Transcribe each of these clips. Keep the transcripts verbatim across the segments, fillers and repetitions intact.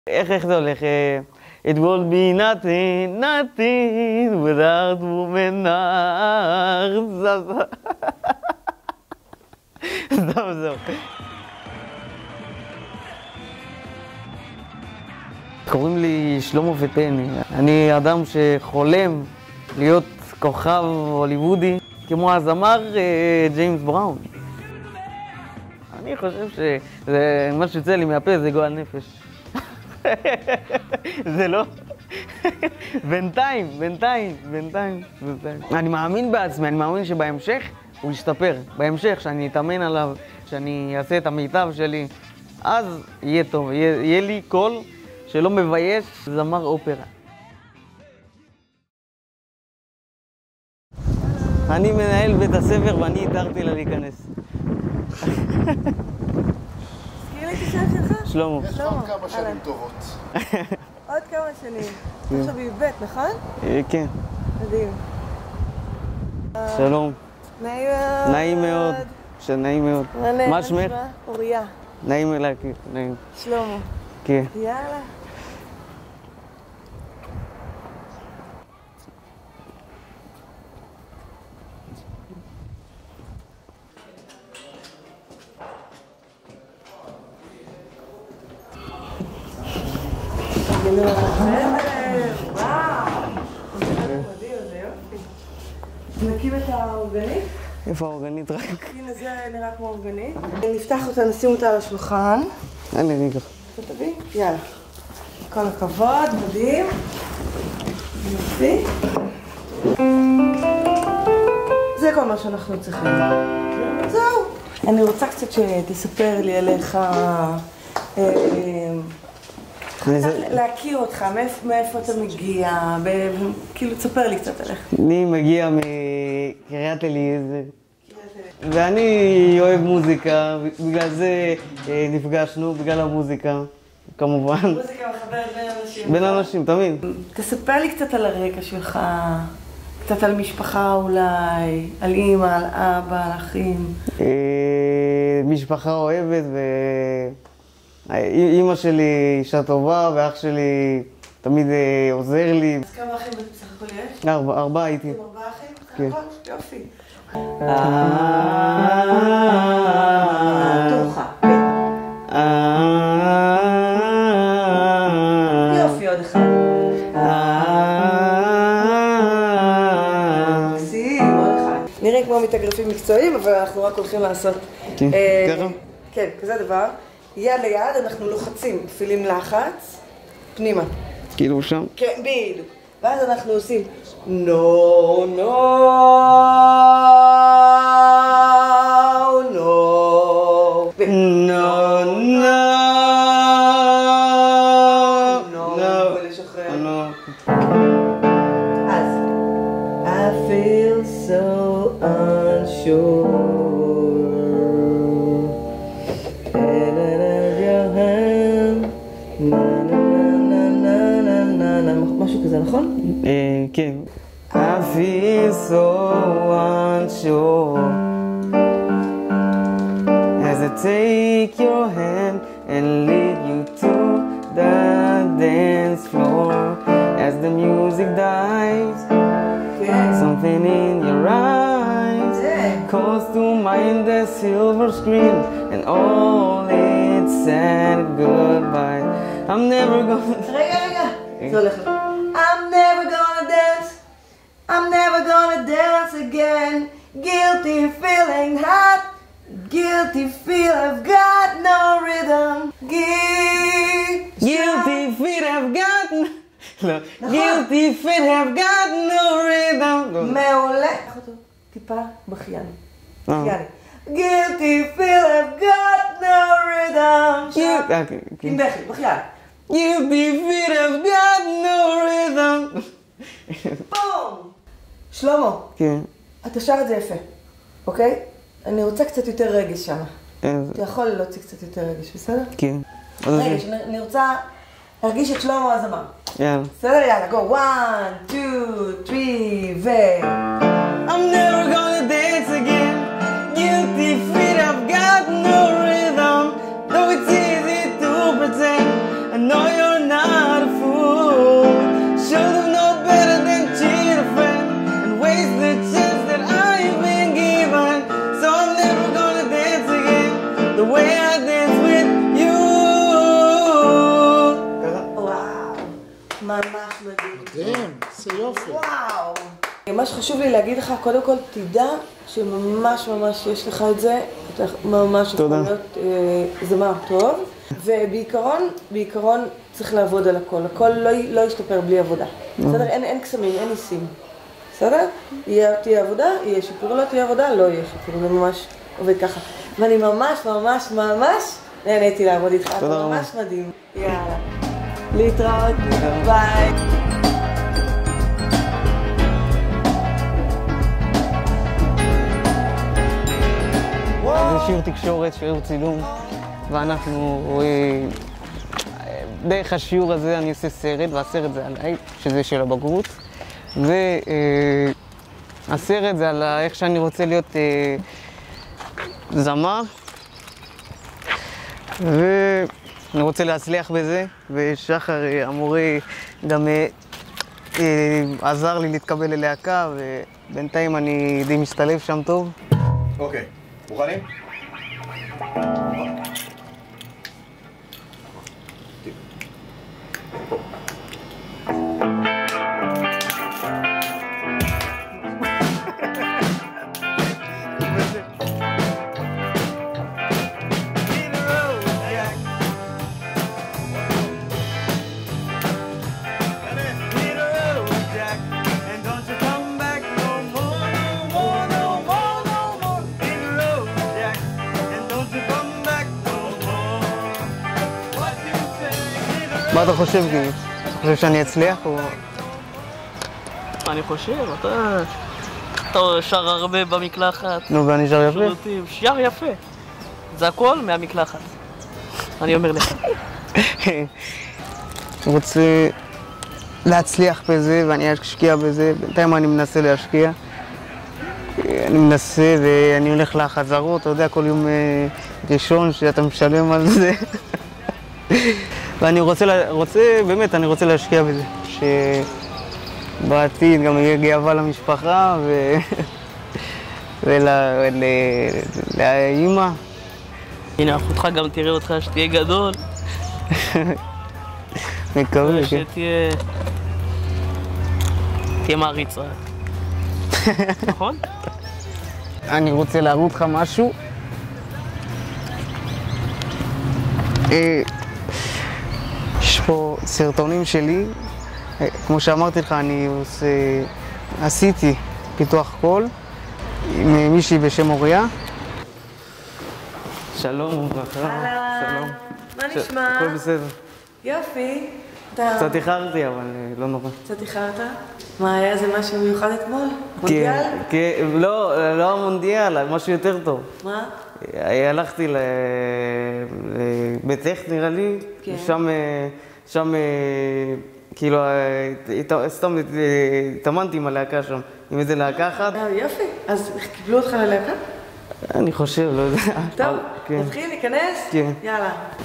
איך, איך זה הולך? It will be nothing, nothing without woman. זהו, זהו. זהו. קוראים לי שלמה פטני. אני אדם שחולם להיות כוכב הוליוודי, כמו הזמר ג'יימס בראון. אני חושב שמה שיוצא לי מהפה זה גועל נפש. זה לא? בינתיים, בינתיים, בינתיים, בינתיים. אני מאמין בעצמי, אני מאמין שבהמשך הוא ישתפר. בהמשך, שאני אתאמן עליו, שאני אעשה את המיטב שלי, אז יהיה טוב, יהיה, יהיה לי קול שלא מבייש זמר אופרה. אני מנהל בית הספר ואני התארתי לה להיכנס. תזכיר לי את השם שלך? שלמה. יש כבר כמה שנים טובות. עוד כמה שנים. עכשיו היא בית, נכון? כן. מדהים. שלום. נעים מאוד. נעים מאוד. נעים מאוד. מה שמך? אוריה. נעים להכיר, נעים. שלמה. כן. יאללה. גנור בסדר, וואו. מדהים, זה יופי. נקים את האורגנית? איפה האורגנית רק? הנה זה נראה כמו אורגנית. נפתח אותה, נשים אותה על השולחן. אני אני אקח. אתה תביא? יאללה. כל הכבוד, מדהים. יופי. זה כל מה שאנחנו צריכים. זהו. אני רוצה קצת שתספר לי עליך, להכיר אותך, מאיפה אתה מגיע, כאילו תספר לי קצת עליך. אני מגיע מקריית אליעזר, ואני אוהב מוזיקה, בגלל זה נפגשנו, בגלל המוזיקה, כמובן. מוזיקה מחברת בין אנשים. בין אנשים, תמיד. תספר לי קצת על הרקע שלך, קצת על משפחה אולי, על אמא, על אבא, על אחים. משפחה אוהבת, ואמא שלי אישה טובה, ואח שלי תמיד עוזר לי. אז כמה אחים בסך הכל יש? ארבע, ארבעה הייתי. ארבעה אחים? כן. יופי. יופי, עוד אחד. מקסים, עוד אחד. נראים כמו מתאגרפים מקצועיים, אבל אנחנו רק הולכים לעשות... ככה? כן, כזה דבר. יד ליד, אנחנו לוחצים, מפעילים לחץ, פנימה. כאילו שם? כן, בדיוק. ואז אנחנו עושים no, no, no, no, no, no, ולשחרר. אז I feel so unsure. משהו כזה, נכון? כן. I feel so unsure as I take your hand and lead you to the dance floor. As the music dies, something in your eyes calls to mind the silver screen, and all it said goodbye. I'm never gonna... רגע, רגע. זה הולך לך. I'm never gonna dance. I'm never gonna dance again. Guilty feeling hot. Guilty feel I've got no rhythm. Guilty feet have got no... Guilty feet have got no rhythm. מעולה. קח אותו טיפה בחייני. בחייני. Guilty feel I've got no rhythm. עם בכי, בחייני. Guilty feet have got no rhythm. בום! שלמה, כן. אתה שר את זה יפה, אוקיי? אני רוצה קצת יותר רגש שם. אתה יכול להוציא קצת יותר רגש, בסדר? כן. רגש, אני רוצה להרגיש את שלמה הזמר. יאללה. בסדר? יאללה, go. one, two, three, ו... I'm never gonna dance again. Guilty feet have got no rhythm. Though it's easy to pretend. I know you're יופי. וואו. מה שחשוב לי להגיד לך, קודם כל תדע שממש ממש יש לך את זה, אתה ממש יכול להיות זמר טוב, ובעיקרון, בעיקרון צריך לעבוד על הכל, הכל לא, לא ישתפר בלי עבודה. בסדר? אין, אין קסמים, אין ניסים. בסדר? יהיה, תהיה עבודה, יהיה שיפור, לא תהיה עבודה, לא יהיה שיפור, זה ממש עובד ככה. ואני ממש ממש ממש נהניתי לעבוד איתך, אתה ממש מדהים. יאללה. להתראות, ביי. זה שיר תקשורת, שיר צילום, ואנחנו, דרך השיעור הזה אני עושה סרט, והסרט זה עליי, שזה של הבגרות, והסרט זה על איך שאני רוצה להיות זמר, ואני רוצה להצליח בזה, ושחר המורה גם עזר לי להתקבל ללהקה, ובינתיים אני די משתלב שם טוב. אוקיי, מוכנים? מה אתה חושב, גיל? אתה חושב שאני אצליח או... אני חושב, אתה... אתה שר הרבה במקלחת. נו, ואני שר יפה? שירותים, שר יפה. זה הכל מהמקלחת. אני אומר לך. אני רוצה להצליח בזה ואני אשקיע בזה. בינתיים אני מנסה להשקיע. אני מנסה ואני הולך לחזרות, אתה יודע, כל יום ראשון שאתה משלם על זה. ואני רוצה, רוצה, באמת, אני רוצה להשקיע בזה. שבעתיד גם יהיה גאווה למשפחה ו... ולאמא. הנה, אחותך גם תראה אותך שתהיה גדול. מקווה, כן. שתהיה... תהיה מעריצה. נכון? אני רוצה להראות לך משהו. יש פה סרטונים שלי. כמו שאמרתי לך, אני עושה... עשיתי פיתוח קול עם מישהי בשם אוריה. שלום וברכה. אהלן, מה נשמע? הכל בסדר. יופי. אתה... קצת איחרתי, אבל לא נורא. קצת איחרת? מה, היה איזה משהו מיוחד אתמול? מונדיאל? כן, לא, לא המונדיאל, משהו יותר טוב. מה? הלכתי לבית טכט, נראה לי, שם, שם, כאילו, סתם התאמנתי עם הלהקה שם, עם איזה להקה אחת. יופי, אז קיבלו אותך ללהקה? אני חושב, לא יודע. טוב, נתחיל, ניכנס? כן. יאללה.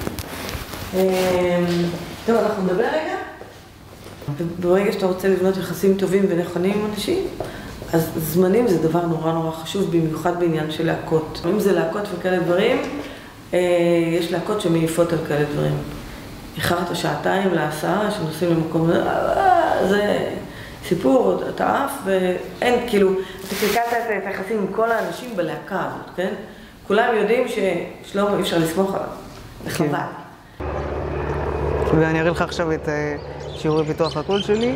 טוב, אנחנו נדבר רגע. ברגע שאתה רוצה לבנות יחסים טובים ונכונים עם אנשים, אז זמנים זה דבר נורא נורא חשוב, במיוחד בעניין של להקות. אם זה להקות וכאלה דברים, יש להקות שמעיפות על כאלה דברים. איחרת שעתיים להסעה, שנוסעים למקום, זה סיפור, אתה עף, ואין, כאילו, אתה קלקלת את היחסים עם כל האנשים בלהקה הזאת, כן? כולם יודעים ששלום אי אפשר לסמוך עליו, זה חבל. ואני אראה לך עכשיו את שיעורי פיתוח הקול שלי.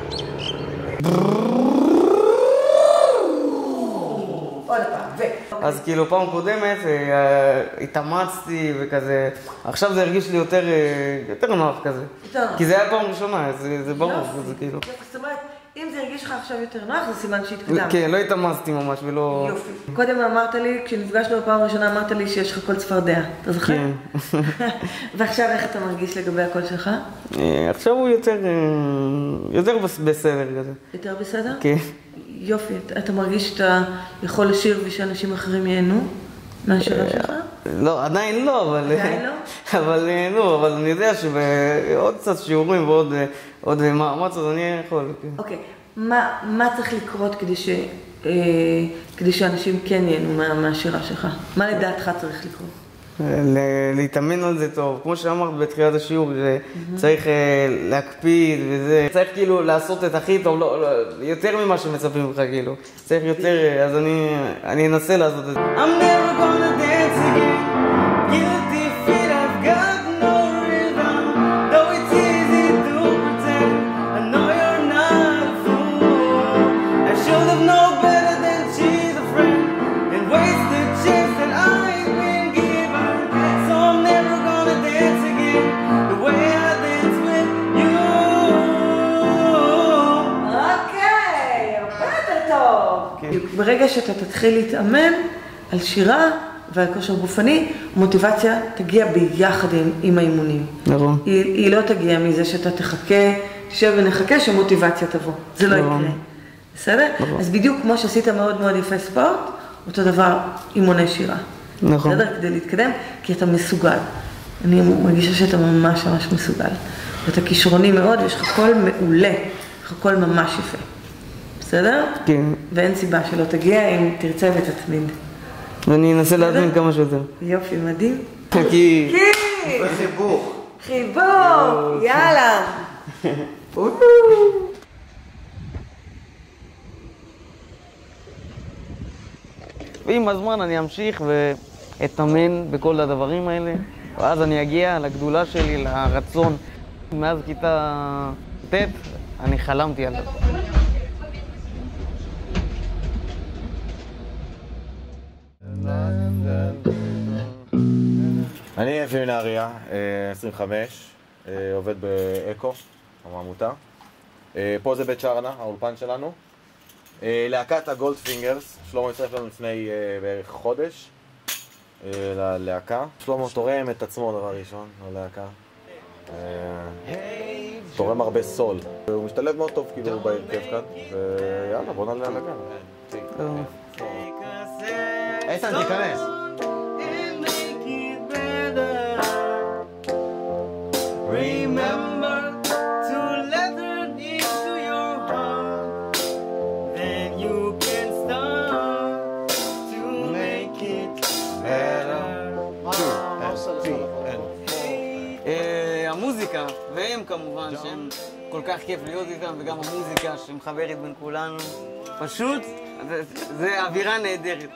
עוד פעם, ו... אז כאילו פעם קודמת התאמצתי וכזה, עכשיו זה הרגיש לי יותר, יותר נוח כזה. כי זה היה פעם ראשונה, זה ברור, זה כאילו. זאת אומרת, אם זה הרגיש לך עכשיו יותר נוח, זה סימן שהתקדמת. כן, לא התאמצתי ממש ולא... יופי. קודם אמרת לי, כשנפגשנו בפעם הראשונה, אמרת לי שיש לך קול צפרדע. אתה זוכר? כן. ועכשיו איך אתה מרגיש לגבי הקול שלך? עכשיו הוא יותר, יותר בסדר כזה. יותר בסדר? כן. יופי, אתה מרגיש שאתה יכול לשיר ושאנשים אחרים ייהנו מהשירה שלך? לא, עדיין לא, אבל... עדיין לא? אבל ייהנו, אבל אני יודע שבעוד קצת שיעורים ועוד מאמץ, אז אני יכול. אוקיי, מה צריך לקרות כדי שאנשים כן ייהנו מהשירה שלך? מה לדעתך צריך לקרות? להתאמן על זה טוב. כמו שאמרת בתחילת השיעור, צריך להקפיד וזה. צריך כאילו לעשות את הכי טוב, יותר ממה שמצפים לך כאילו. צריך יותר, אז אני אנסה לעשות את זה. I'm never gonna dance again. Guilty feet, I've got no rhythm. Though it's easy to pretend. I know you're not a fool. I should have known better than she's a friend. And waste the chance that I've been given. So I'm never gonna dance again the way I dance with you. אוקיי, הרבה יותר טוב. ברגע שאתה תתחיל להתאמן על שירה ועל כושר גופני, מוטיבציה תגיע ביחד עם, עם האימונים. נכון. היא, היא לא תגיע מזה שאתה תחכה, תשב ונחכה שמוטיבציה תבוא. זה לא יקרה. בסדר? נכון. אז בדיוק כמו שעשית מאוד מאוד יפה ספורט, אותו דבר אימוני שירה. נכון. בסדר? כדי להתקדם, כי אתה מסוגל. אני מרגישה שאתה ממש ממש מסוגל. ואתה כישרוני מאוד, ויש לך קול מעולה. יש לך קול ממש יפה. בסדר? כן. ואין סיבה שלא תגיע אם תרצה ותתמיד. ואני אנסה להזמין כמה שיותר. יופי, מדהים. כי... כי! וחיבוך. חיבור! יאללה! ועם הזמן אני אמשיך ואתאמן בכל הדברים האלה, ואז אני אגיע לגדולה שלי, לרצון. מאז כיתה ט' אני חלמתי על זה. אני אפי מנהריה, עשרים וחמש, עובד באקו, העמותה. פה זה בית שרנה, האולפן שלנו. להקת הגולדפינגרס, שלמה הצטרף לנו לפני בערך חודש ללהקה. שלמה תורם את עצמו דבר ראשון ללהקה. תורם הרבה סול. הוא משתלב מאוד טוב כאילו בהרכב כאן, ויאללה בוא נעלה על הגן. איתן תיכנס. Remember to let her into your heart. Then you can start to make it better. המוזיקה, והם כמובן, שהם כל כך כיף להיות איתם, וגם המוזיקה שמחברת בין כולנו. פשוט, זה אווירה נהדרת.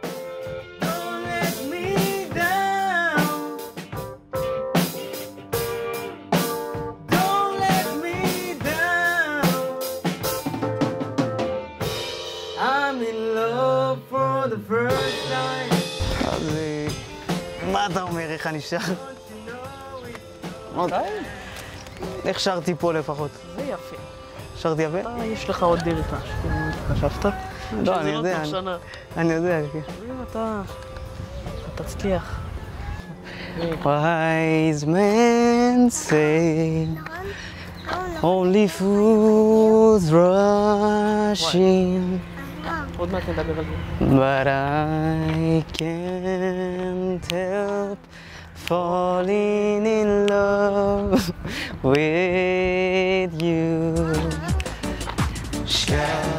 אז מה אתה אומר, איך אני שר? איך שרתי פה לפחות? זה יפה. שרתי יפה? יש לך עוד דרך, חשבת? לא, אני יודע, אני יודע. אם אתה תצליח. Wise men say only fools rush in. עוד מעט נדבר על זה. But I can't help falling in love with you.